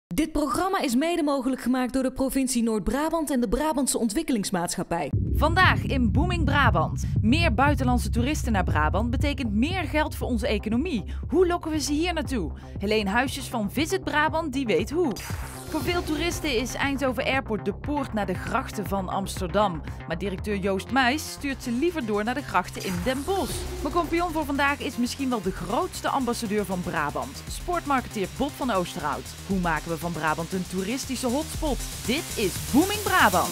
Dit programma is mede mogelijk gemaakt door de provincie Noord-Brabant en de Brabantse Ontwikkelingsmaatschappij. Vandaag in Booming Brabant. Meer buitenlandse toeristen naar Brabant betekent meer geld voor onze economie. Hoe lokken we ze hier naartoe? Helene Huisjes van Visit Brabant die weet hoe. Voor veel toeristen is Eindhoven Airport de poort naar de grachten van Amsterdam. Maar directeur Joost Muis stuurt ze liever door naar de grachten in Den Bosch. Mijn compagnon voor vandaag is misschien wel de grootste ambassadeur van Brabant. Sportmarketeer Bob van Oosterhout. Hoe maken we van Brabant een toeristische hotspot? Dit is Booming Brabant.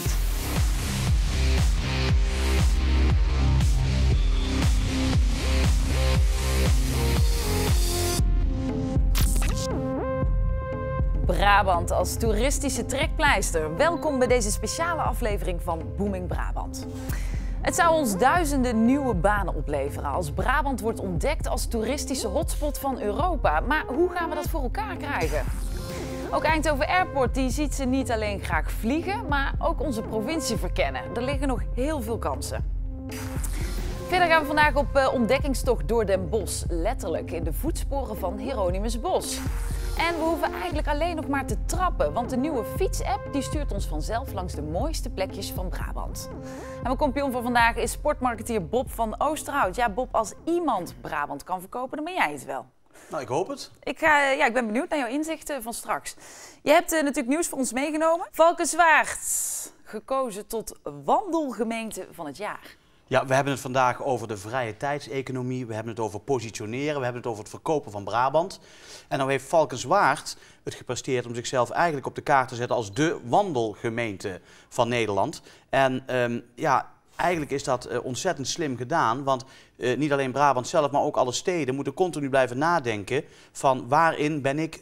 Brabant als toeristische trekpleister. Welkom bij deze speciale aflevering van Booming Brabant. Het zou ons duizenden nieuwe banen opleveren als Brabant wordt ontdekt als toeristische hotspot van Europa. Maar hoe gaan we dat voor elkaar krijgen? Ook Eindhoven Airport die ziet ze niet alleen graag vliegen, maar ook onze provincie verkennen. Er liggen nog heel veel kansen. Verder gaan we vandaag op ontdekkingstocht door Den Bosch, letterlijk in de voetsporen van Hieronymus Bosch. En we hoeven eigenlijk alleen nog maar te trappen, want de nieuwe fietsapp die stuurt ons vanzelf langs de mooiste plekjes van Brabant. En mijn compagnon voor vandaag is sportmarketeer Bob van Oosterhout. Ja, Bob, als iemand Brabant kan verkopen, dan ben jij het wel. Nou, ik hoop het. Ik ben benieuwd naar jouw inzichten van straks. Je hebt natuurlijk nieuws voor ons meegenomen. Valkenswaard, gekozen tot wandelgemeente van het jaar. Ja, we hebben het vandaag over de vrije tijdseconomie, we hebben het over positioneren, we hebben het over het verkopen van Brabant. En nou heeft Valkenswaard het gepresteerd om zichzelf eigenlijk op de kaart te zetten als de wandelgemeente van Nederland. En eigenlijk is dat ontzettend slim gedaan, want niet alleen Brabant zelf, maar ook alle steden moeten continu blijven nadenken van waarin ben ik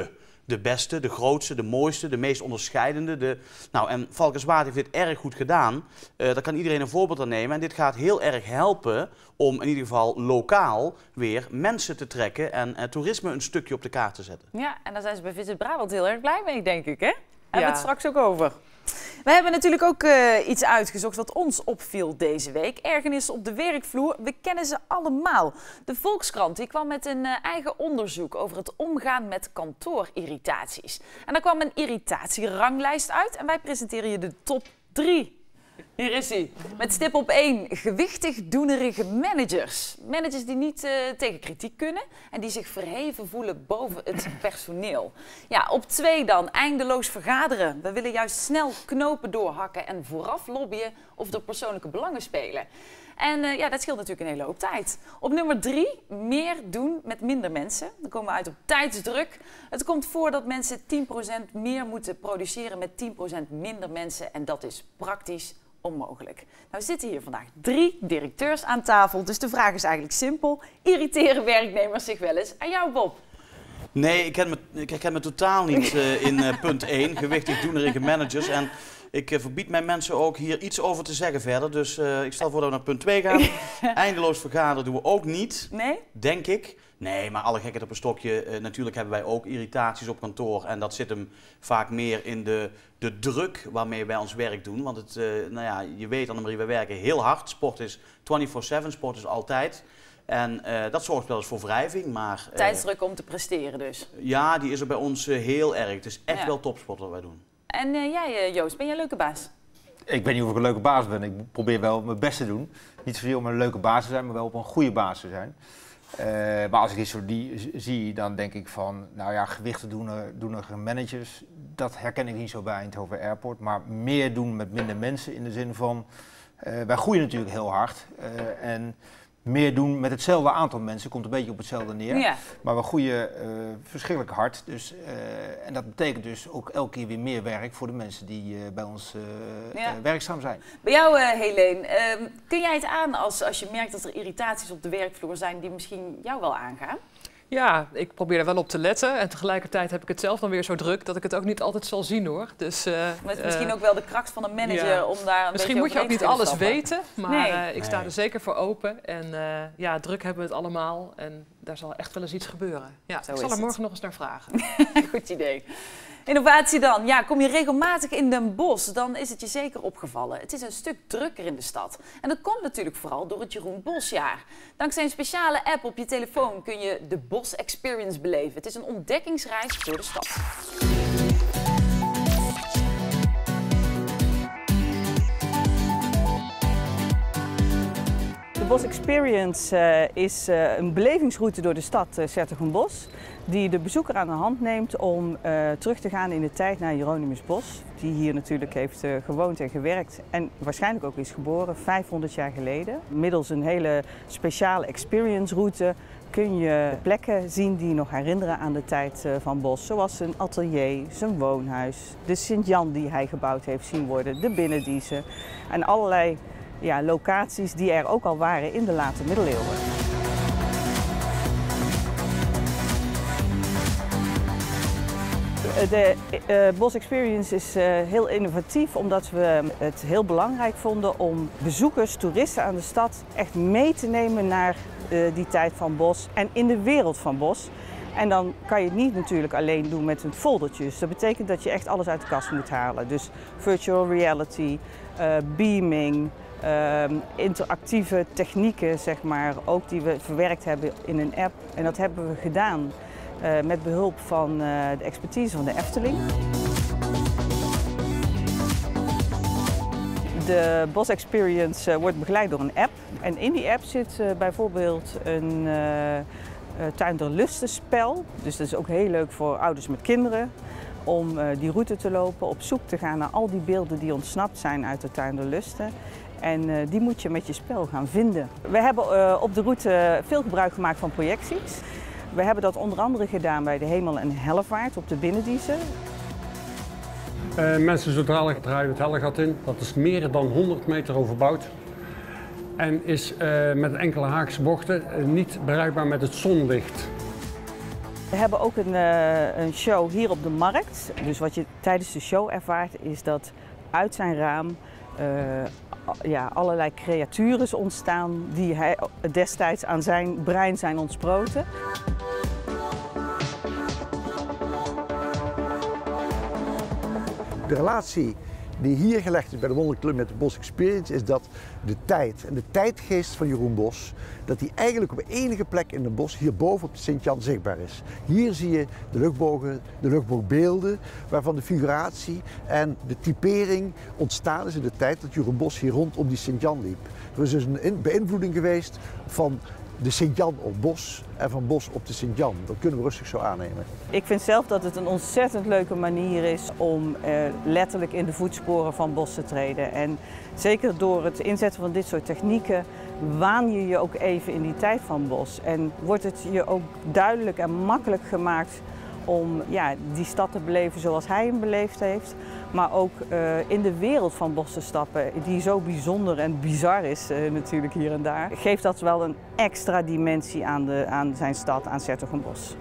de beste, de grootste, de mooiste, de meest onderscheidende. En Valkenswaard heeft dit erg goed gedaan. Daar kan iedereen een voorbeeld aan nemen. En dit gaat heel erg helpen om in ieder geval lokaal weer mensen te trekken en toerisme een stukje op de kaart te zetten. Ja, en daar zijn ze bij Visit Brabant heel erg blij mee, denk ik, hè? Hebben we het straks ook over. We hebben natuurlijk ook iets uitgezocht wat ons opviel deze week. Ergernis op de werkvloer, we kennen ze allemaal. De Volkskrant die kwam met een eigen onderzoek over het omgaan met kantoorirritaties. En daar kwam een irritatieranglijst uit en wij presenteren je de top 3. Hier is hij. Met stip op 1, gewichtig doenerige managers. Managers die niet tegen kritiek kunnen en die zich verheven voelen boven het personeel. Ja, op 2 dan, eindeloos vergaderen. We willen juist snel knopen doorhakken en vooraf lobbyen of er persoonlijke belangen spelen. En dat scheelt natuurlijk een hele hoop tijd. Op nummer 3, meer doen met minder mensen. Dan komen we uit op tijdsdruk. Het komt voor dat mensen 10% meer moeten produceren met 10% minder mensen. En dat is praktisch onmogelijk. Nou zitten hier vandaag 3 directeurs aan tafel. Dus de vraag is eigenlijk simpel. Irriteren werknemers zich wel eens? Aan jou, Bob? Nee, ik herken me totaal niet in punt 1, gewichtig doenerige managers. En ik verbied mijn mensen ook hier iets over te zeggen verder. Dus ik stel voor dat we naar punt 2 gaan. Eindeloos vergaderen doen we ook niet, nee? Denk ik. Nee, maar alle gekheid op een stokje. Natuurlijk hebben wij ook irritaties op kantoor. En dat zit hem vaak meer in de druk waarmee wij ons werk doen. Want je weet Annemarie, wij werken heel hard. Sport is 24/7, sport is altijd. En dat zorgt wel eens voor wrijving. Maar, tijdsdruk om te presteren dus. Ja, die is er bij ons heel erg. Het is echt wel topsport wat wij doen. En jij, Joost, ben je een leuke baas? Ik weet niet of ik een leuke baas ben. Ik probeer wel mijn best te doen. Niet zozeer om een leuke baas te zijn, maar wel op een goede baas te zijn. Maar als ik iets zo zie, dan denk ik van, gewichten doenige managers, dat herken ik niet zo bij Eindhoven Airport. Maar meer doen met minder mensen in de zin van, wij groeien natuurlijk heel hard. En meer doen met hetzelfde aantal mensen, komt een beetje op hetzelfde neer. Ja. Maar we groeien verschrikkelijk hard. Dus, en dat betekent dus ook elke keer weer meer werk voor de mensen die bij ons werkzaam zijn. Bij jou, Helene, kun jij het aan als je merkt dat er irritaties op de werkvloer zijn die misschien jou wel aangaan? Ja, ik probeer er wel op te letten. En tegelijkertijd heb ik het zelf dan weer zo druk dat ik het ook niet altijd zal zien, hoor. Dus, maar het is misschien ook wel de kracht van een manager om daar een misschien beetje moet je ook niet alles stappen. weten, maar ik sta er zeker voor open. En druk hebben we het allemaal en daar zal echt wel eens iets gebeuren. Ja, ik zal er morgen nog eens naar vragen. Goed idee. Innovatie dan. Ja, kom je regelmatig in Den Bosch, dan is het je zeker opgevallen. Het is een stuk drukker in de stad. En dat komt natuurlijk vooral door het Jeroen Boschjaar. Dankzij een speciale app op je telefoon kun je de Bosch Experience beleven. Het is een ontdekkingsreis door de stad. Bos Experience is een belevingsroute door de stad 's-Hertogenbosch die de bezoeker aan de hand neemt om terug te gaan in de tijd naar Hieronymus Bosch, die hier natuurlijk heeft gewoond en gewerkt en waarschijnlijk ook is geboren 500 jaar geleden. Middels een hele speciale experience route kun je plekken zien die nog herinneren aan de tijd van Bosch, zoals zijn atelier, zijn woonhuis, de Sint-Jan die hij gebouwd heeft zien worden, de binnendiezen en allerlei locaties die er ook al waren in de late middeleeuwen. De Bos Experience is heel innovatief omdat we het heel belangrijk vonden om bezoekers, toeristen aan de stad echt mee te nemen naar die tijd van Bosch en in de wereld van Bosch. En dan kan je het niet natuurlijk alleen doen met een foldertje. Dus dat betekent dat je echt alles uit de kast moet halen. Dus virtual reality, beaming, interactieve technieken, zeg maar, ook die we verwerkt hebben in een app. En dat hebben we gedaan met behulp van de expertise van de Efteling. De Bos Experience wordt begeleid door een app. En in die app zit bijvoorbeeld een Tuin der Lusten spel. Dus dat is ook heel leuk voor ouders met kinderen. Om die route te lopen, op zoek te gaan naar al die beelden die ontsnapt zijn uit de Tuin der Lusten. En die moet je met je spel gaan vinden. We hebben op de route veel gebruik gemaakt van projecties. We hebben dat onder andere gedaan bij de Hemel- en Hellevaart op de Binnendiezen. Mensen zo dadelijk draaien het Hellegat in. Dat is meer dan 100 meter overbouwd. En is met enkele haakse bochten niet bereikbaar met het zonlicht. We hebben ook een show hier op de markt. Dus wat je tijdens de show ervaart is dat uit zijn raam allerlei creatures ontstaan die hij destijds aan zijn brein zijn ontsproten. De relatie die hier gelegd is bij de Wonderlijke Club met de Bos Experience is dat de tijd en de tijdgeest van Jeroen Bosch, dat die eigenlijk op enige plek in het bos hierboven op de Sint-Jan zichtbaar is. Hier zie je de luchtbogen, de luchtboogbeelden, waarvan de figuratie en de typering ontstaan is in de tijd dat Jeroen Bosch hier rondom die Sint-Jan liep. Er is dus een beïnvloeding geweest van de Sint-Jan op Bosch en van Bosch op de Sint-Jan. Dat kunnen we rustig zo aannemen. Ik vind zelf dat het een ontzettend leuke manier is om letterlijk in de voetsporen van Bosch te treden. En zeker door het inzetten van dit soort technieken waan je je ook even in die tijd van Bosch. En wordt het je ook duidelijk en makkelijk gemaakt om die stad te beleven zoals hij hem beleefd heeft. Maar ook in de wereld van Bosch te stappen, die zo bijzonder en bizar is natuurlijk hier en daar. Geeft dat wel een extra dimensie aan zijn stad, aan 's-Hertogenbosch.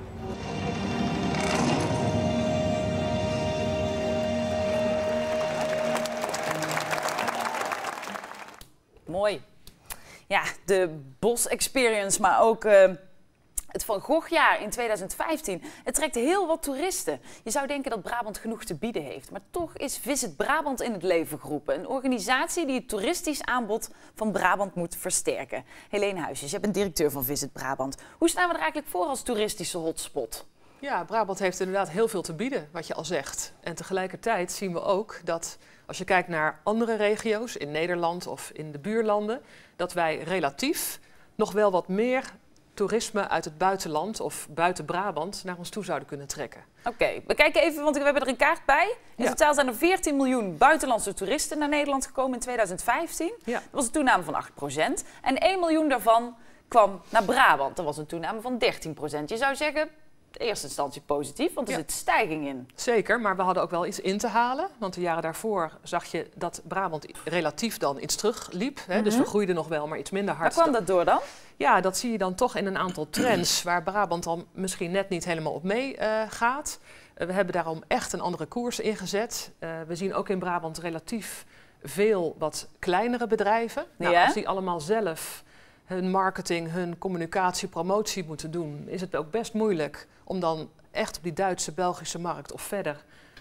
Mooi. Ja, de Bos Experience, maar ook het Van Gogh-jaar in 2015. Het trekt heel wat toeristen. Je zou denken dat Brabant genoeg te bieden heeft. Maar toch is Visit Brabant in het leven geroepen. Een organisatie die het toeristisch aanbod van Brabant moet versterken. Helene Huisjes, je bent directeur van Visit Brabant. Hoe staan we er eigenlijk voor als toeristische hotspot? Ja, Brabant heeft inderdaad heel veel te bieden, wat je al zegt. En tegelijkertijd zien we ook dat als je kijkt naar andere regio's in Nederland of in de buurlanden, dat wij relatief nog wel wat meer toerisme uit het buitenland of buiten Brabant naar ons toe zouden kunnen trekken. Oké, we kijken even, want we hebben er een kaart bij. In totaal zijn er 14 miljoen buitenlandse toeristen naar Nederland gekomen in 2015. Ja. Dat was een toename van 8%. En 1 miljoen daarvan kwam naar Brabant. Dat was een toename van 13%. Je zou zeggen, in eerste instantie positief, want er zit stijging in. Zeker, maar we hadden ook wel iets in te halen. Want de jaren daarvoor zag je dat Brabant relatief dan iets terugliep. Dus we groeiden nog wel, maar iets minder hard. Waar kwam dat door dan? Ja, dat zie je dan toch in een aantal trends waar Brabant dan misschien net niet helemaal op mee gaat. We hebben daarom echt een andere koers ingezet. We zien ook in Brabant relatief veel wat kleinere bedrijven. Nou, als die allemaal zelf hun marketing, hun communicatie, promotie moeten doen, is het ook best moeilijk om dan echt op die Duitse, Belgische markt of verder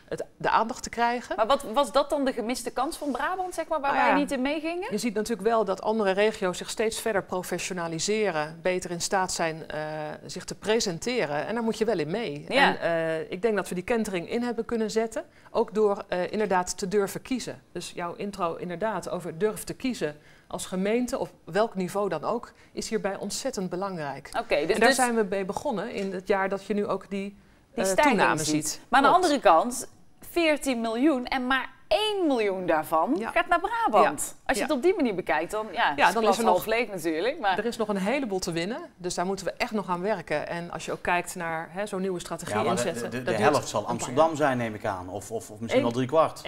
de aandacht te krijgen. Maar wat was dat dan de gemiste kans van Brabant, zeg maar, waar wij niet in meegingen? Je ziet natuurlijk wel dat andere regio's zich steeds verder professionaliseren, beter in staat zijn zich te presenteren. En daar moet je wel in mee. Ja. En ik denk dat we die kentering in hebben kunnen zetten, ook door inderdaad te durven kiezen. Dus jouw intro inderdaad over durf te kiezen als gemeente, op welk niveau dan ook, is hierbij ontzettend belangrijk. Okay, en daar zijn we mee begonnen in het jaar dat je nu ook die toename ziet. Maar aan de andere kant, 14 miljoen en maar 1 miljoen daarvan gaat naar Brabant. Ja. Als je het op die manier bekijkt, dan, dan is het half leeg natuurlijk. Maar... Er is nog een heleboel te winnen, dus daar moeten we echt nog aan werken. En als je ook kijkt naar zo'n nieuwe strategie inzetten... De helft zal Amsterdam zijn, neem ik aan, of misschien wel 3/4.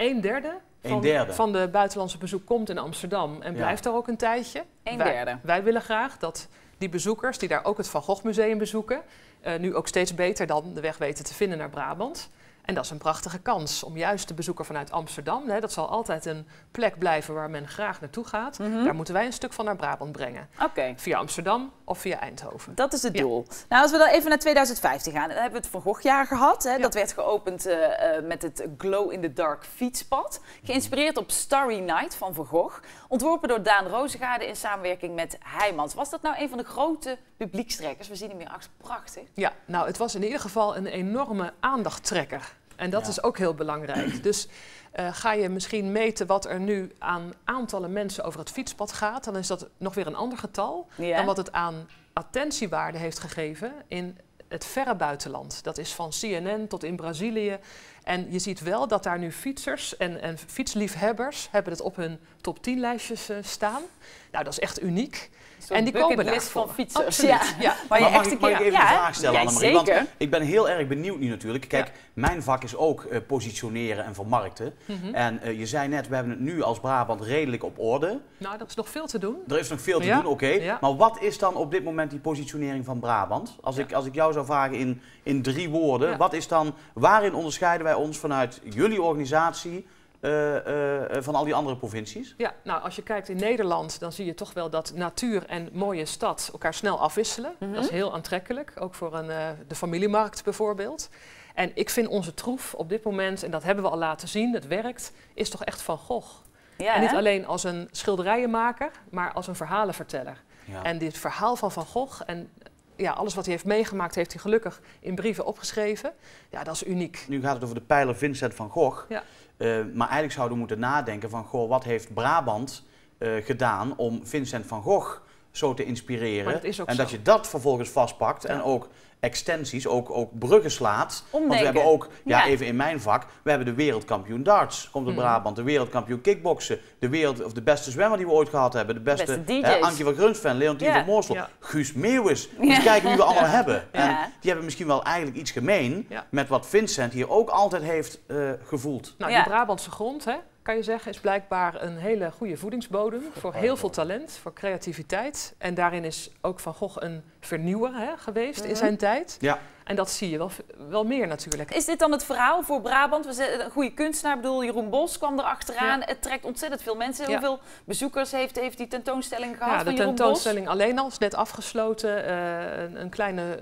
1/3 van de buitenlandse bezoek komt in Amsterdam en blijft daar ook een tijdje. 1/3. Wij willen graag dat die bezoekers, die daar ook het Van Gogh Museum bezoeken, nu ook steeds beter dan de weg weten te vinden naar Brabant. En dat is een prachtige kans om juist de bezoeker vanuit Amsterdam, dat zal altijd een plek blijven waar men graag naartoe gaat. Daar moeten wij een stuk van naar Brabant brengen. Via Amsterdam of via Eindhoven. Dat is het doel. Nou, als we dan even naar 2015 gaan, dan hebben we het Van Gogh-jaar gehad. Hè? Dat werd geopend met het Glow in the Dark fietspad. Geïnspireerd op Starry Night van Van Gogh. Ontworpen door Daan Rozengaarde in samenwerking met Heijmans. Was dat nou een van de grote publiekstrekkers? We zien hem hier achter, prachtig. Ja, nou het was in ieder geval een enorme aandachttrekker. En dat is ook heel belangrijk. Dus ga je misschien meten wat er nu aan aantallen mensen over het fietspad gaat, dan is dat nog weer een ander getal dan wat het aan attentiewaarde heeft gegeven in het verre buitenland. Dat is van CNN tot in Brazilië. En je ziet wel dat daar nu fietsers en fietsliefhebbers hebben het op hun top 10 lijstjes staan. Nou, dat is echt uniek. En die komen daar van fietsers. Ja. Maar mag ik even een vraag stellen, Annemarie? Want ik ben heel erg benieuwd nu natuurlijk. Kijk, mijn vak is ook positioneren en vermarkten. En je zei net, we hebben het nu als Brabant redelijk op orde. Nou, dat is nog veel te doen. Er is nog veel te doen, oké. Ja. Maar wat is dan op dit moment die positionering van Brabant? Als ik jou zou vragen in 3 woorden, wat is dan, waarin onderscheiden wij ons vanuit jullie organisatie van al die andere provincies? Ja, nou als je kijkt in Nederland, dan zie je toch wel dat natuur en mooie stad elkaar snel afwisselen. Dat is heel aantrekkelijk, ook voor de familiemarkt bijvoorbeeld. En ik vind onze troef op dit moment, en dat hebben we al laten zien, het werkt, is toch echt Van Gogh. Ja, en niet alleen als een schilderijenmaker, maar als een verhalenverteller. Ja. En dit verhaal van Van Gogh en alles wat hij heeft meegemaakt, heeft hij gelukkig in brieven opgeschreven. Ja, dat is uniek. Nu gaat het over de pijler Vincent van Gogh. Ja. Maar eigenlijk zouden we moeten nadenken van, goh, wat heeft Brabant gedaan om Vincent van Gogh zo te inspireren? En dat je dat vervolgens vastpakt en ook extensies, ook bruggen slaat. Want we hebben ook, even in mijn vak, we hebben de wereldkampioen darts, komt uit Brabant, de wereldkampioen kickboksen, de beste zwemmer die we ooit gehad hebben, de beste Ankie van Grunsven, Leontien van Moorsel, Guus Meeuwis. Dus kijken wie we allemaal hebben. En die hebben misschien wel eigenlijk iets gemeen met wat Vincent hier ook altijd heeft gevoeld. Nou, die Brabantse grond, kan je zeggen, is blijkbaar een hele goede voedingsbodem voor heel veel talent, voor creativiteit. En daarin is ook Van Gogh een vernieuwer geweest in zijn tijd. Ja. En dat zie je wel meer natuurlijk. Is dit dan het verhaal voor Brabant? Een goede kunstenaar, Jeroen Bos kwam er achteraan. Ja. Het trekt ontzettend veel mensen. Ja. Hoeveel bezoekers heeft die tentoonstelling gehad van Jeroen Bos? Ja, de tentoonstelling alleen al is net afgesloten. Een kleine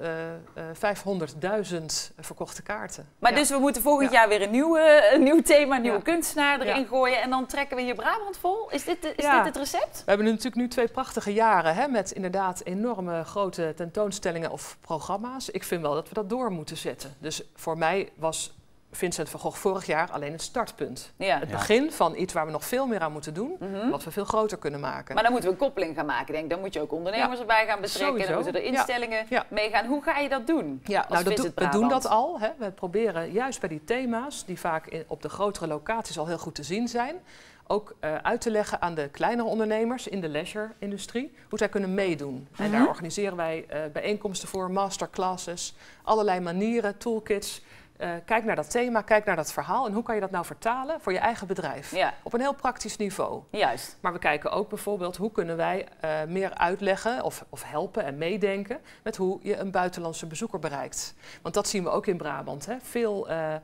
500.000 verkochte kaarten. Maar dus we moeten volgend jaar weer een nieuw thema, een nieuwe kunstenaar erin gooien. En dan trekken we hier Brabant vol? Is dit het recept? We hebben natuurlijk nu 2 prachtige jaren met inderdaad enorme grote tentoonstellingen of programma's. Ik vind wel dat we dat door moeten zetten. Dus voor mij was Vincent van Gogh vorig jaar alleen het startpunt. Ja. Het begin van iets waar we nog veel meer aan moeten doen, wat we veel groter kunnen maken. Maar dan moeten we een koppeling gaan maken, denk ik. Dan moet je ook ondernemers erbij gaan betrekken, dan moeten er instellingen meegaan. Hoe ga je dat doen? Ja, we doen dat al. We proberen juist bij die thema's, die vaak op de grotere locaties al heel goed te zien zijn, ook uit te leggen aan de kleinere ondernemers in de leisure-industrie hoe zij kunnen meedoen. En daar organiseren wij bijeenkomsten voor, masterclasses, allerlei manieren, toolkits. Kijk naar dat thema, kijk naar dat verhaal en hoe kan je dat nou vertalen voor je eigen bedrijf? Ja. Op een heel praktisch niveau. Juist. Maar we kijken ook bijvoorbeeld hoe kunnen wij meer uitleggen of helpen en meedenken met hoe je een buitenlandse bezoeker bereikt. Want dat zien we ook in Brabant. Veel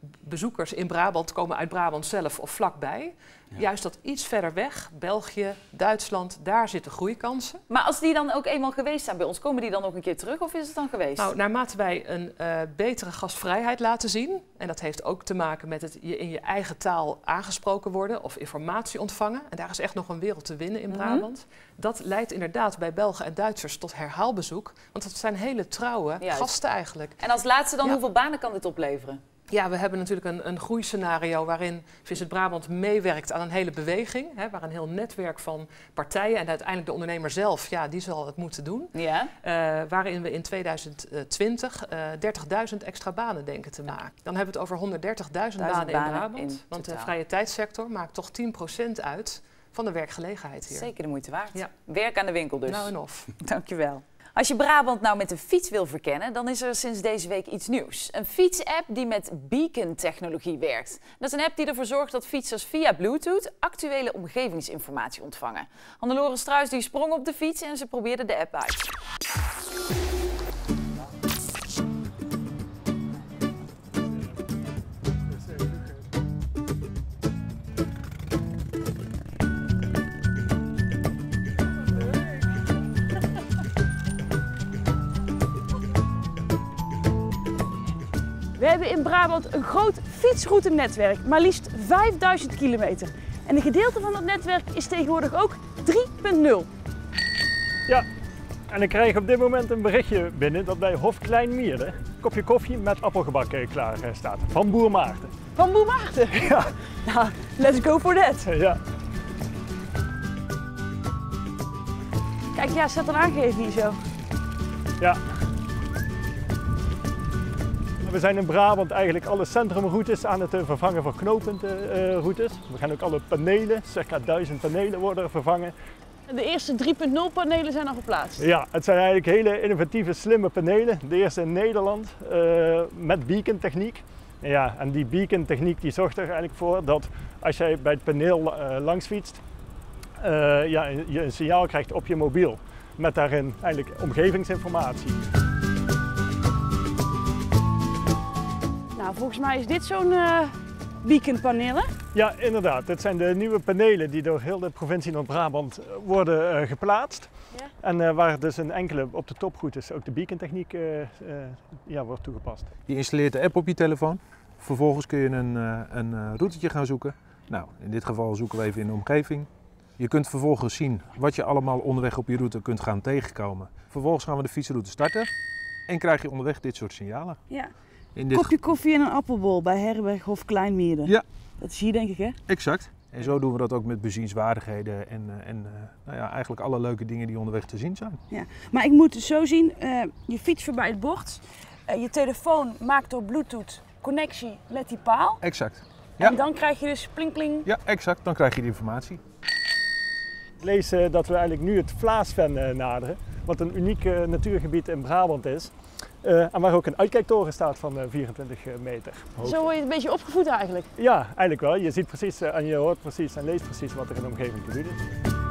bezoekers in Brabant komen uit Brabant zelf of vlakbij. Ja. Juist dat iets verder weg, België, Duitsland, daar zitten groeikansen. Maar als die dan ook eenmaal geweest zijn bij ons, komen die dan nog een keer terug of is het dan geweest? Nou, naarmate wij een betere gastvrijheid laten zien, en dat heeft ook te maken met het je in je eigen taal aangesproken worden of informatie ontvangen. En daar is echt nog een wereld te winnen in Brabant. Dat leidt inderdaad bij Belgen en Duitsers tot herhaalbezoek. Want dat zijn hele trouwe gasten eigenlijk. En als laatste dan, hoeveel banen kan dit opleveren? Ja, we hebben natuurlijk een groeiscenario waarin Visit Brabant meewerkt aan een hele beweging. Hè, waar een heel netwerk van partijen en uiteindelijk de ondernemer zelf, ja, die zal het moeten doen. Ja. Waarin we in 2020 30.000 extra banen denken te maken. Dan hebben we het over 130.000 banen in Brabant. Want de vrije tijdssector maakt toch 10% uit van de werkgelegenheid hier. Zeker de moeite waard. Ja. Werk aan de winkel dus. Nou en of. Dankjewel. Als je Brabant nou met de fiets wil verkennen, dan is er sinds deze week iets nieuws. Een fietsapp die met Beacon-technologie werkt. Dat is een app die ervoor zorgt dat fietsers via Bluetooth actuele omgevingsinformatie ontvangen. Hannelore Struijs die sprong op de fiets en ze probeerde de app uit. We hebben in Brabant een groot fietsroutenetwerk, maar liefst 5000 kilometer. En een gedeelte van dat netwerk is tegenwoordig ook 3.0. Ja, en ik krijg op dit moment een berichtje binnen dat bij Hof Klein Mierde een kopje koffie met appelgebak klaar staat. Van boer Maarten. Van boer Maarten? Ja. Nou, let's go for that. Ja. Kijk, ja, staat een aangegeven hier zo. Ja. We zijn in Brabant eigenlijk alle centrumroutes aan het vervangen voor knooppuntenroutes. We gaan ook alle panelen, circa 1000 panelen worden vervangen. De eerste 3.0 panelen zijn al geplaatst. Ja, het zijn eigenlijk hele innovatieve, slimme panelen. De eerste in Nederland met beacon-techniek. Ja, en die beacon-techniek die zorgt er eigenlijk voor dat als jij bij het paneel langs fietst, je een signaal krijgt op je mobiel. Met daarin eigenlijk omgevingsinformatie. Nou, volgens mij is dit zo'n beacon-paneel, hè? Ja, inderdaad. Dit zijn de nieuwe panelen die door heel de provincie Noord-Brabant worden geplaatst. Ja. En waar dus in enkele op de toproutes ook de beacon-techniek wordt toegepast. Je installeert de app op je telefoon. Vervolgens kun je een routetje gaan zoeken. Nou, in dit geval zoeken we even in de omgeving. Je kunt vervolgens zien wat je allemaal onderweg op je route kunt gaan tegenkomen. Vervolgens gaan we de fietsroute starten en krijg je onderweg dit soort signalen. Ja. Kopje koffie en een appelbol bij Herberg Hof Klein Mierde. Ja. Dat is hier denk ik, hè? Exact. En zo doen we dat ook met bezienswaardigheden en eigenlijk alle leuke dingen die onderweg te zien zijn. Ja. Maar ik moet het zo zien, je fietst voorbij het bord, je telefoon maakt door Bluetooth connectie met die paal. Exact. Ja. En dan krijg je dus pling pling. Ja, exact. Dan krijg je die informatie. Ik lees dat we eigenlijk nu het Vlaasven naderen, wat een uniek natuurgebied in Brabant is. En waar ook een uitkijktoren staat van 24 meter hoog. Zo word je een beetje opgevoed eigenlijk? Ja, eigenlijk wel. Je ziet precies en je hoort precies en leest precies wat er in de omgeving te doen is.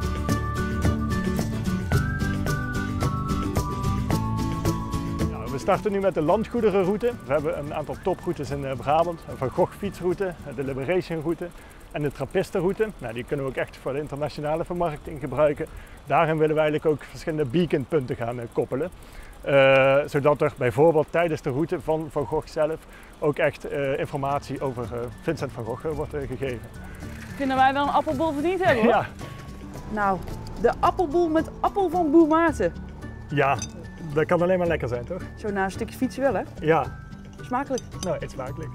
Nou, we starten nu met de landgoederenroute. We hebben een aantal toproutes in Brabant. Een Van Gogh fietsroute, de Liberation route en de Trappistenroute. Nou, die kunnen we ook echt voor de internationale vermarkting gebruiken. Daarin willen we eigenlijk ook verschillende beaconpunten gaan koppelen. Zodat er bijvoorbeeld tijdens de route van Van Gogh zelf ook echt informatie over Vincent van Gogh wordt gegeven. Kunnen wij wel een appelbol verdiend hebben, hoor? Ja. Nou, de appelbol met appel van boer Maarten. Ja, dat kan alleen maar lekker zijn, toch? Zo na een stukje fietsen wel, hè? Ja. Smakelijk. Nou, eet smakelijk.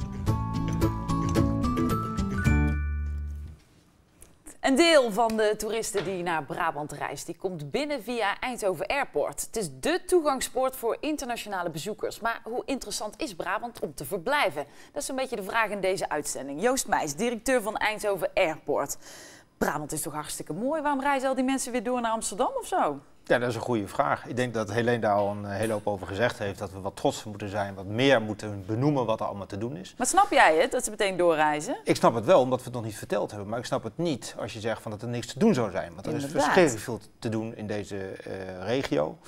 Een deel van de toeristen die naar Brabant reist, die komt binnen via Eindhoven Airport. Het is dé toegangspoort voor internationale bezoekers. Maar hoe interessant is Brabant om te verblijven? Dat is een beetje de vraag in deze uitzending. Joost Meijs, directeur van Eindhoven Airport. Brabant is toch hartstikke mooi? Waarom reizen al die mensen weer door naar Amsterdam of zo? Ja, dat is een goede vraag. Ik denk dat Helene daar al een hele hoop over gezegd heeft. Dat we wat trotser moeten zijn, wat meer moeten benoemen wat er allemaal te doen is. Maar snap jij het, dat ze meteen doorreizen? Ik snap het wel, omdat we het nog niet verteld hebben. Maar ik snap het niet als je zegt van dat er niks te doen zou zijn. Want er is verschrikkelijk veel te doen in deze regio.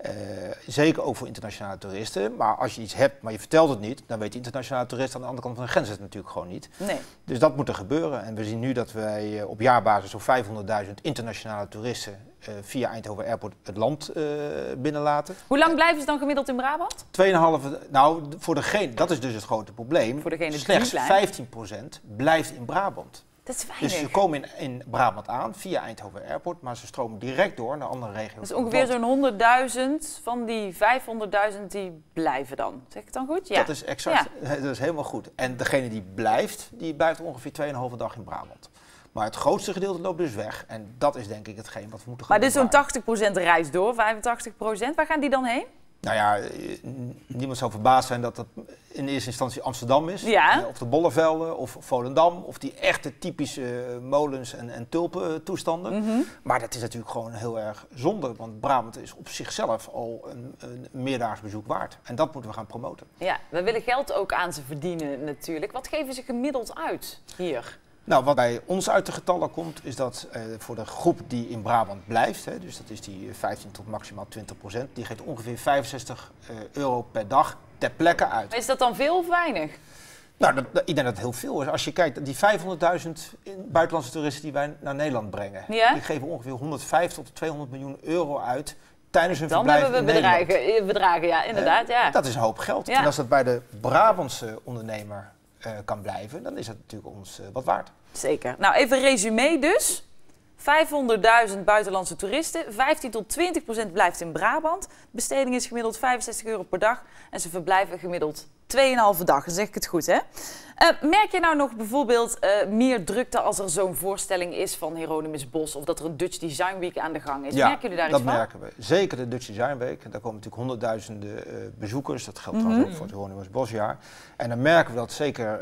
Zeker ook voor internationale toeristen. Maar als je iets hebt, maar je vertelt het niet, dan weet de internationale toerist aan de andere kant van de grens het natuurlijk gewoon niet. Nee. Dus dat moet er gebeuren. En we zien nu dat wij op jaarbasis zo'n 500.000 internationale toeristen via Eindhoven Airport het land binnenlaten. Hoe lang blijven ze dan gemiddeld in Brabant? 2,5, nou voor degene, dat is dus het grote probleem. Voor degene slechts die 15% blijft in Brabant. Dat is weinig. Dus ze komen in Brabant aan via Eindhoven Airport, maar ze stromen direct door naar andere regio's. Dus ongeveer zo'n 100.000 van die 500.000 die blijven dan. Zeg ik het dan goed? Ja. Dat is exact, dat is helemaal goed. En degene die blijft ongeveer 2,5 dag in Brabant. Maar het grootste gedeelte loopt dus weg. En dat is denk ik hetgeen wat we moeten gaan doen. Maar dus zo'n 80% reist door, 85%. Waar gaan die dan heen? Nou ja, niemand zou verbaasd zijn dat dat in eerste instantie Amsterdam is. Ja. Of de Bollevelden, of Volendam. Of die echte typische molens en tulpentoestanden. Maar dat is natuurlijk gewoon heel erg zonde. Want Brabant is op zichzelf al een meerdaags bezoek waard. En dat moeten we gaan promoten. Ja, we willen geld ook aan ze verdienen natuurlijk. Wat geven ze gemiddeld uit hier? Nou, wat bij ons uit de getallen komt, is dat voor de groep die in Brabant blijft, dus dat is die 15 tot maximaal 20%, die geeft ongeveer €65 per dag ter plekke uit. Maar is dat dan veel of weinig? Nou, ik denk dat het heel veel is. Als je kijkt, die 500.000 buitenlandse toeristen die wij naar Nederland brengen, die geven ongeveer 150 tot 200 miljoen euro uit tijdens hun verblijf in Nederland. Dan hebben we bedragen, ja, inderdaad. Ja. Dat is een hoop geld. Ja. En als dat bij de Brabantse ondernemer kan blijven, dan is dat natuurlijk ons wat waard. Zeker. Nou, even resume dus. 500.000 buitenlandse toeristen, 15 tot 20% blijft in Brabant. De besteding is gemiddeld €65 per dag en ze verblijven gemiddeld 2,5 dag. Dan zeg ik het goed, hè? Merk je nou nog bijvoorbeeld meer drukte als er zo'n voorstelling is van Hieronymus Bos of dat er een Dutch Design Week aan de gang is? Ja, merken jullie daar iets van? dat merken we. Zeker de Dutch Design Week. Daar komen natuurlijk honderdduizenden bezoekers. Dat geldt trouwens ook voor het Hieronymus Bosjaar. En dan merken we dat zeker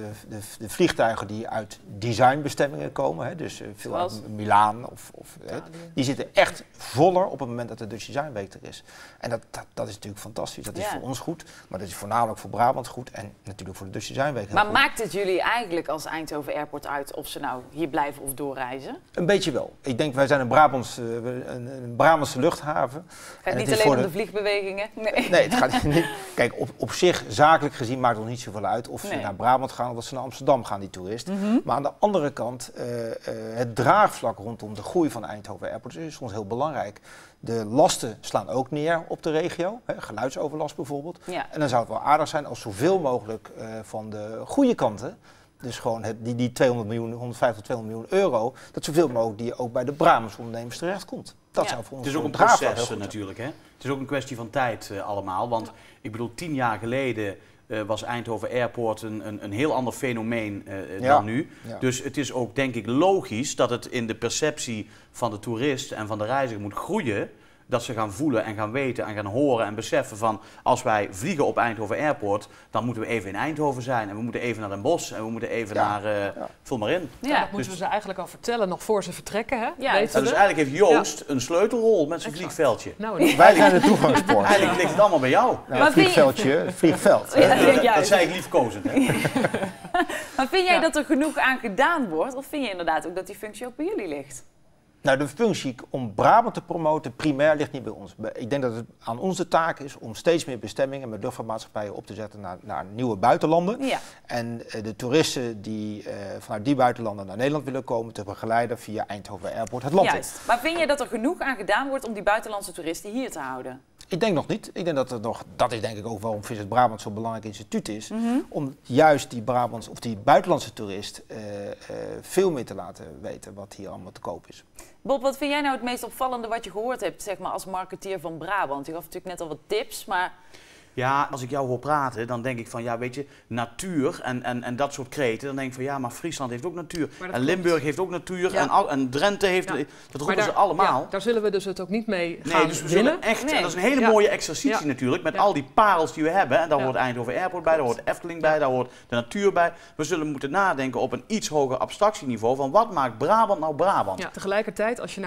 de vliegtuigen die uit designbestemmingen komen, dus veel uit Milaan, die zitten echt voller op het moment dat de Dutch Design Week er is. En dat is natuurlijk fantastisch. Dat is voor ons goed, maar dat is voornamelijk voor Brabant goed en natuurlijk voor de Dutch Design Week. Maar maakt het jullie eigenlijk als Eindhoven Airport uit of ze nou hier blijven of doorreizen? Een beetje wel. Ik denk, wij zijn een Brabantse luchthaven. Het gaat niet alleen om de vliegbewegingen? Nee, het gaat niet. Kijk, op zich, zakelijk gezien, maakt het nog niet zoveel uit of ze naar Brabant gaan of dat ze naar Amsterdam gaan, die toeristen. Maar aan de andere kant, het draagvlak rondom de groei van Eindhoven Airport is soms heel belangrijk. De lasten slaan ook neer op de regio, geluidsoverlast bijvoorbeeld. Ja. En dan zou het wel aardig zijn als zoveel mogelijk van de goede kanten, dus gewoon die 150 tot 200 miljoen euro, dat zoveel mogelijk die ook bij de Brabantse ondernemers terechtkomt. Dat zou voor ons het is ook een proces natuurlijk, hè? Het is ook een kwestie van tijd allemaal, want ik bedoel 10 jaar geleden was Eindhoven Airport een heel ander fenomeen dan nu. Ja. Dus het is ook denk ik logisch dat het in de perceptie van de toerist en van de reiziger moet groeien. Dat ze gaan voelen en gaan weten en gaan horen en beseffen van als wij vliegen op Eindhoven Airport, dan moeten we even in Eindhoven zijn en we moeten even naar Den Bosch en we moeten even naar, vul maar in. Ja, dat moeten we ze eigenlijk al vertellen nog voor ze vertrekken, hè? Ja, dus eigenlijk heeft Joost een sleutelrol met zijn vliegveldje. Nou, wij zijn de toegangspoort. Eigenlijk ligt het allemaal bij jou. Nou, het vliegveld. Dat zei ik liefkozend. Maar vind jij dat er genoeg aan gedaan wordt of vind je inderdaad ook dat die functie ook bij jullie ligt? Nou, de functie om Brabant te promoten primair ligt niet bij ons. Ik denk dat het aan ons de taak is om steeds meer bestemmingen met luchtvaartmaatschappijen op te zetten naar nieuwe buitenlanden. Ja. En de toeristen die vanuit die buitenlanden naar Nederland willen komen te begeleiden via Eindhoven Airport het land in. Juist. Maar vind je dat er genoeg aan gedaan wordt om die buitenlandse toeristen hier te houden? Ik denk nog niet. Ik denk dat is denk ik ook waarom Visit Brabant zo'n belangrijk instituut is. Om juist die buitenlandse toerist veel meer te laten weten wat hier allemaal te koop is. Bob, wat vind jij nou het meest opvallende wat je gehoord hebt, zeg maar, als marketeer van Brabant? Je gaf natuurlijk net al wat tips, maar... Ja, als ik jou hoor praten, dan denk ik van, ja, weet je, natuur en dat soort kreten. Dan denk ik van, ja, maar Friesland heeft ook natuur. En Limburg heeft ook natuur. Ja. En Drenthe heeft, dat roepen ze allemaal. Ja, daar zullen we dus het ook niet mee gaan dus we zullen echt, en dat is een hele mooie exercitie natuurlijk, met al die parels die we hebben. En daar hoort Eindhoven Airport bij, daar hoort Efteling bij, daar hoort de natuur bij. We zullen moeten nadenken op een iets hoger abstractieniveau van wat maakt Brabant nou Brabant? Ja, tegelijkertijd, als je naar de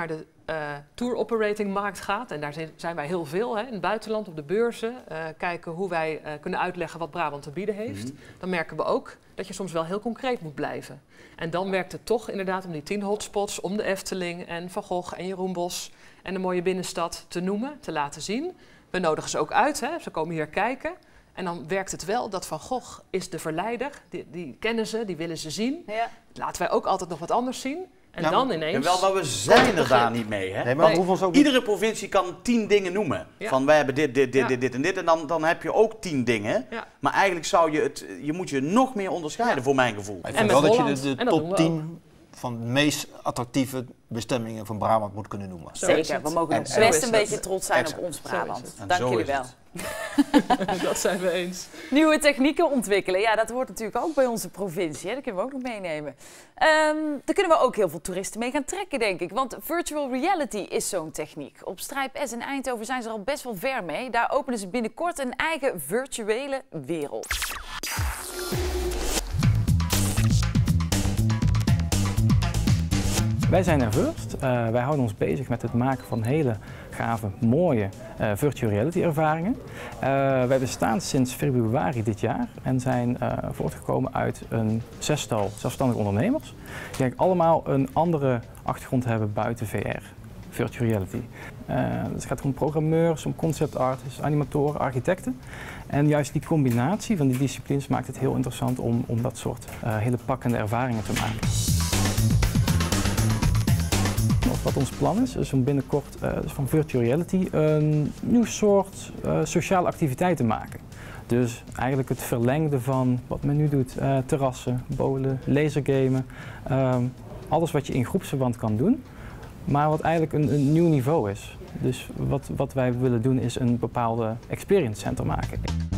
tour operating markt gaat. En daar zijn wij heel veel in het buitenland, op de beurzen. Kijken hoe wij kunnen uitleggen wat Brabant te bieden heeft. Dan merken we ook dat je soms wel heel concreet moet blijven. En dan werkt het toch inderdaad om die 10 hotspots, om de Efteling en Van Gogh en Jeroen Bosch en de mooie binnenstad te noemen, te laten zien. We nodigen ze ook uit, ze komen hier kijken. En dan werkt het wel dat Van Gogh is de verleider. Die kennen ze, die willen ze zien. Ja. Laten wij ook altijd nog wat anders zien. En dan ineens... Wel, maar we zijn er daar niet mee. Hè? Nee, maar ons ook iedere provincie kan 10 dingen noemen. Ja. Van wij hebben dit en dit. En dan heb je ook 10 dingen. Ja. Maar eigenlijk zou je moet je nog meer onderscheiden voor mijn gevoel. Ik vind wel dat je de top 10 van de meest attractieve bestemmingen van Brabant moet kunnen noemen. Zeker, we mogen ook best een beetje trots zijn op ons Brabant. Dank jullie wel. Dat zijn we eens. Nieuwe technieken ontwikkelen, ja, dat hoort natuurlijk ook bij onze provincie. Hè? Dat kunnen we ook nog meenemen. Daar kunnen we ook heel veel toeristen mee gaan trekken, denk ik. Want virtual reality is zo'n techniek. Op Strijp S in Eindhoven zijn ze er al best wel ver mee. Daar openen ze binnenkort een eigen virtuele wereld. Wij zijn Nerveurst. Wij houden ons bezig met het maken van hele gave, mooie virtual reality ervaringen. Wij bestaan sinds februari dit jaar en zijn voortgekomen uit een 6-tal zelfstandige ondernemers. Die eigenlijk allemaal een andere achtergrond hebben buiten VR, virtual reality. Het gaat om programmeurs, om concept artists, animatoren, architecten. En juist die combinatie van die disciplines maakt het heel interessant om dat soort hele pakkende ervaringen te maken. Wat ons plan is om binnenkort van virtual reality een nieuw soort sociale activiteit te maken. Dus eigenlijk het verlengde van wat men nu doet, terrassen, bowlen, lasergamen, alles wat je in groepsverband kan doen, maar wat eigenlijk een nieuw niveau is. Dus wat wij willen doen is een bepaalde experience center maken.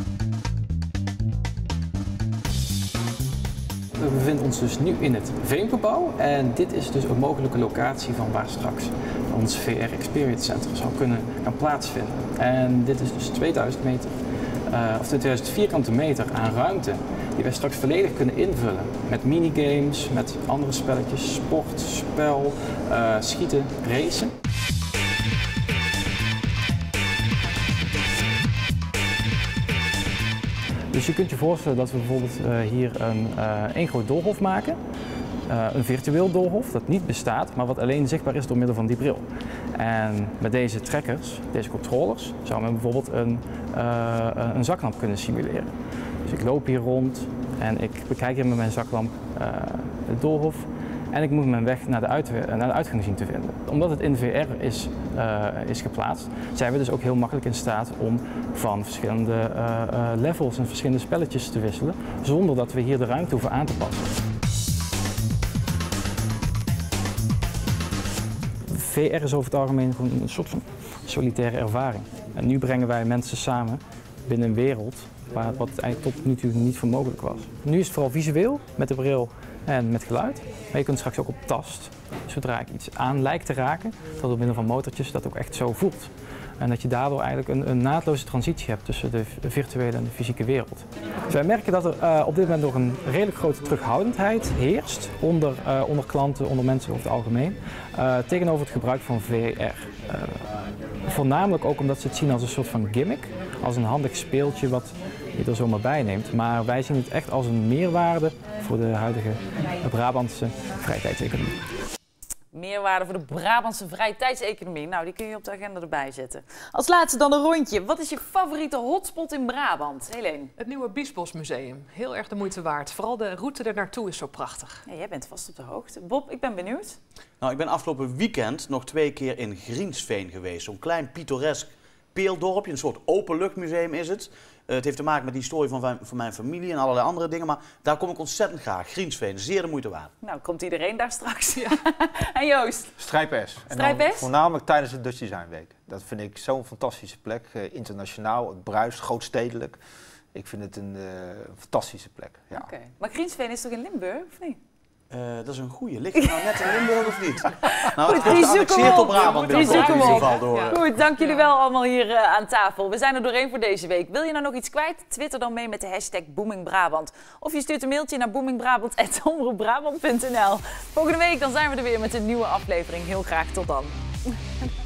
We bevinden ons dus nu in het Veemgebouw en dit is dus een mogelijke locatie van waar straks ons VR Experience Center zou kunnen gaan plaatsvinden. En dit is dus 2000 meter, of 2000 vierkante meter aan ruimte die wij straks volledig kunnen invullen met minigames, met andere spelletjes, sport, spel, schieten, racen. Dus je kunt je voorstellen dat we bijvoorbeeld hier één groot doolhof maken. Een virtueel doolhof dat niet bestaat, maar wat alleen zichtbaar is door middel van die bril. En met deze trackers, deze controllers, zou men bijvoorbeeld een zaklamp kunnen simuleren. Dus ik loop hier rond en ik bekijk hier met mijn zaklamp het doolhof. En ik moet mijn weg naar de uitgang zien te vinden. Omdat het in VR is geplaatst, zijn we dus ook heel makkelijk in staat om van verschillende levels en verschillende spelletjes te wisselen, zonder dat we hier de ruimte hoeven aan te passen. VR is over het algemeen gewoon een soort van solitaire ervaring. En nu brengen wij mensen samen binnen een wereld wat eigenlijk tot nu toe niet voor mogelijk was. Nu is het vooral visueel met de bril en met geluid. Maar je kunt straks ook op tast, zodra ik iets aan lijkt te raken, dat door middel van motortjes dat ook echt zo voelt. En dat je daardoor eigenlijk een naadloze transitie hebt tussen de virtuele en de fysieke wereld. Dus wij merken dat er op dit moment nog een redelijk grote terughoudendheid heerst onder klanten, onder mensen over het algemeen, tegenover het gebruik van VR. Voornamelijk ook omdat ze het zien als een soort van gimmick, als een handig speeltje wat je er zomaar bij neemt. Maar wij zien het echt als een meerwaarde voor de huidige Brabantse vrije tijdseconomie. Meerwaarde voor de Brabantse vrije tijdseconomie. Nou, die kun je op de agenda erbij zetten. Als laatste dan een rondje. Wat is je favoriete hotspot in Brabant? Helene? Het nieuwe Biesbosmuseum. Heel erg de moeite waard. Vooral de route er naartoe is zo prachtig. Ja, jij bent vast op de hoogte. Bob, ik ben benieuwd. Nou, ik ben afgelopen weekend nog 2 keer in Griensveen geweest. Zo'n klein pittoresk peeldorpje, een soort openluchtmuseum is het. Het heeft te maken met de historie van mijn familie en allerlei andere dingen. Maar daar kom ik ontzettend graag. Griensveen, zeer de moeite waard. Nou, komt iedereen daar straks. Ja. En Joost? Strijp S. Strijp S? Voornamelijk tijdens de Dutch Design Week. Dat vind ik zo'n fantastische plek. Internationaal, het bruist, grootstedelijk. Ik vind het een fantastische plek. Ja. Okay. Maar Griensveen is toch in Limburg, of niet? Dat is een goeie. Ligt het nou net in Limburg of niet? Nou, goed, het wordt geannexeerd op Brabant. Die zoeken we op. Goed, dank jullie wel allemaal hier aan tafel. We zijn er doorheen voor deze week. Wil je nou nog iets kwijt? Twitter dan mee met de hashtag BoomingBrabant. Of je stuurt een mailtje naar boomingbrabant@omroepbrabant.nl. Volgende week dan zijn we er weer met een nieuwe aflevering. Heel graag tot dan. Doei.